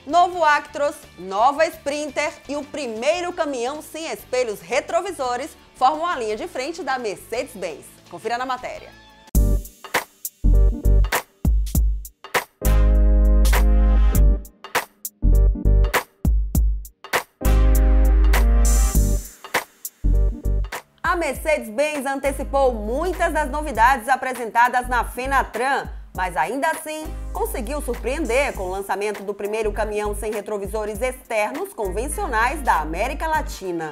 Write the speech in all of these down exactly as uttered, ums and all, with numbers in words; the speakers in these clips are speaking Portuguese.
Novo Actros, nova Sprinter e o primeiro caminhão sem espelhos retrovisores formam a linha de frente da Mercedes-Benz. Confira na matéria. A Mercedes-Benz antecipou muitas das novidades apresentadas na Fenatran, mas ainda assim conseguiu surpreender com o lançamento do primeiro caminhão sem retrovisores externos convencionais da América Latina.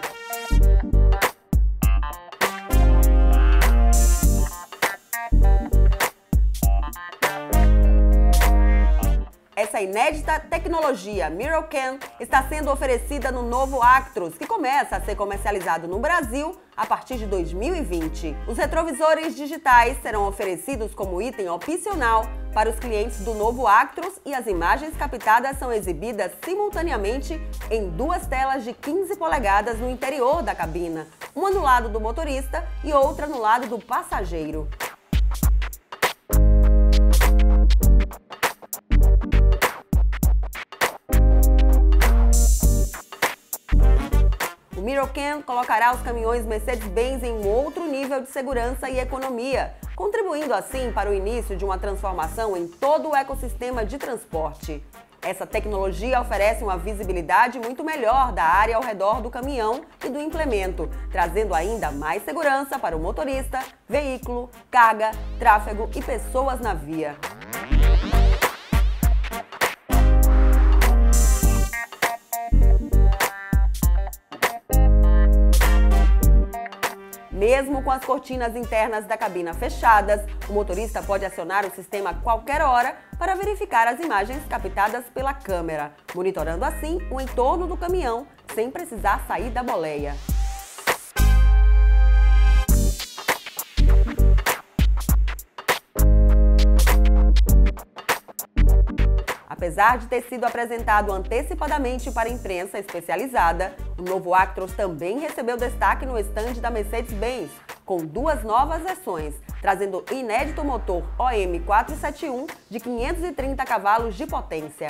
Essa inédita tecnologia MirrorCam está sendo oferecida no novo Actros, que começa a ser comercializado no Brasil a partir de dois mil e vinte. Os retrovisores digitais serão oferecidos como item opcional para os clientes do novo Actros e as imagens captadas são exibidas simultaneamente em duas telas de quinze polegadas no interior da cabina, uma no lado do motorista e outra no lado do passageiro. O MirrorCam colocará os caminhões Mercedes-Benz em um outro nível de segurança e economia, contribuindo assim para o início de uma transformação em todo o ecossistema de transporte. Essa tecnologia oferece uma visibilidade muito melhor da área ao redor do caminhão e do implemento, trazendo ainda mais segurança para o motorista, veículo, carga, tráfego e pessoas na via. Mesmo com as cortinas internas da cabina fechadas, o motorista pode acionar o sistema a qualquer hora para verificar as imagens captadas pela câmera, monitorando assim o entorno do caminhão sem precisar sair da boleia. Apesar de ter sido apresentado antecipadamente para a imprensa especializada, o novo Actros também recebeu destaque no estande da Mercedes-Benz, com duas novas versões, trazendo o inédito motor O M quatrocentos e setenta e um de quinhentos e trinta cavalos de potência.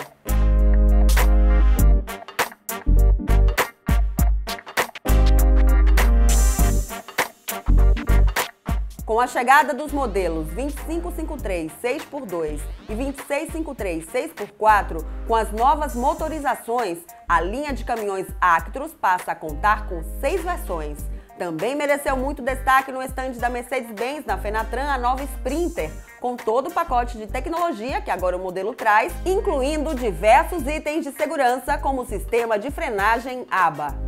Com a chegada dos modelos vinte e cinco cinquenta e três seis por dois e vinte e seis cinquenta e três seis por quatro, com as novas motorizações, a linha de caminhões Actros passa a contar com seis versões. Também mereceu muito destaque no estande da Mercedes-Benz na Fenatran a nova Sprinter, com todo o pacote de tecnologia que agora o modelo traz, incluindo diversos itens de segurança como o sistema de frenagem A B A.